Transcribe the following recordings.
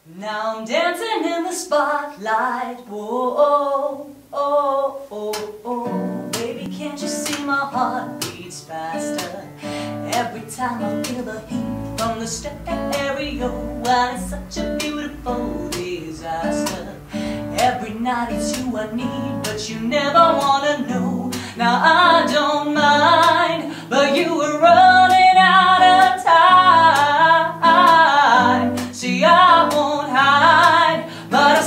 Now I'm dancing in the spotlight. Whoa, oh, oh, oh, oh. Baby, can't you see my heart beats faster every time I feel the heat from the stereo? Well, it's such a beautiful disaster. Every night it's you I need, but you never wanna know. Now I don't mind, but you were running out of time. See, I won't hide, but I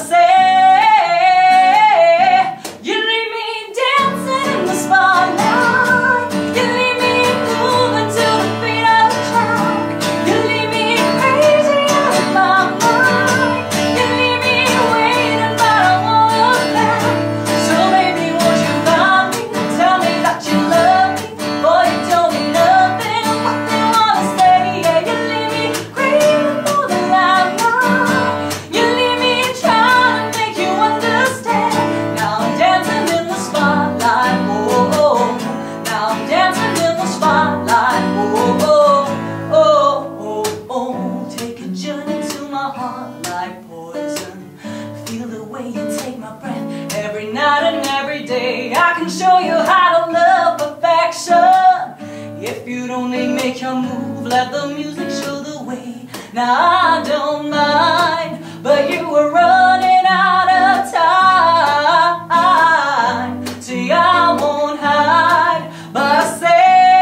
say you leave me dancing in the spotlight. You leave me moving to the beat of the track. You leave me crazy out of my mind. You leave me waiting, but I won't look back. So baby, won't you find me? Tell me that you love me. Boy, you told me nothing what they wanna say. Yeah, you leave me craving for the limelight. You leave me trying to make you understand. Now I'm dancing in the spotlight. Oh, oh. Now I'm dancing in the spotlight. Oh, oh, oh, oh, oh. Take a journey to my heart like poison. Feel the way you take my breath every night and every day. I can show you how to love perfection. If you'd only make your move, let the music show the way. Now I don't mind, but you were running out of time. See, I won't hide, but I say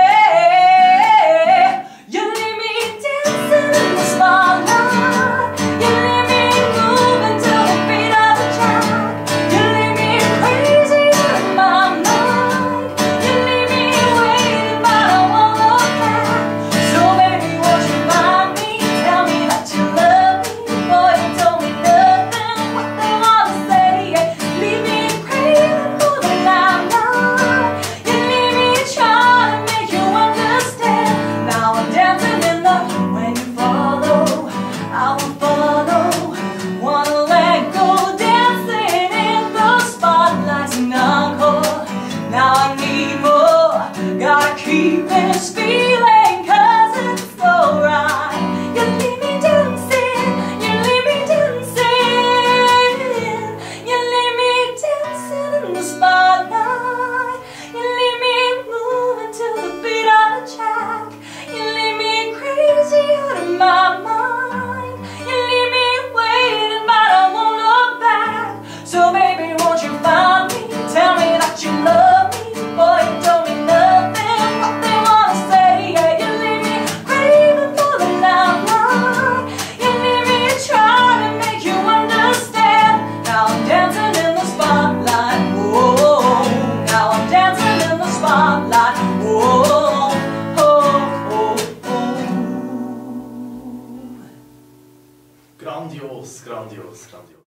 you leave me dancing in the spotlight. You leave me moving to the beat of the track. You leave me crazy out of my mind. You leave me waiting, but I won't look back. So baby, won't you find me? Tell me that you love me. Boy, you told me nothing what they wanna say. Yeah, leave me craving for the limelight. You leave me trying to make you understand. Now I'm dancing in the when you follow, I will follow. Wanna let go, dancing in the spotlight. An encore, now I need more. Gotta keep this feeling, 'cause it's so right. You leave me dancing, you leave me dancing. You leave me dancing in the spotlight. You leave me moving to the beat of the track. You leave me crazy out of my mind. You leave me waiting, but I won't look back. So baby, won't you find me? Tell me that you love me. Boy, you told me nothing what they wanna say. Yeah, you leave me craving for the limelight. You leave me trying to make you understand. Now I'm dancing in the spotlight. Whoa, now I'm dancing in the spotlight. Whoa, oh, oh, oh. Grandios, grandios, grandios.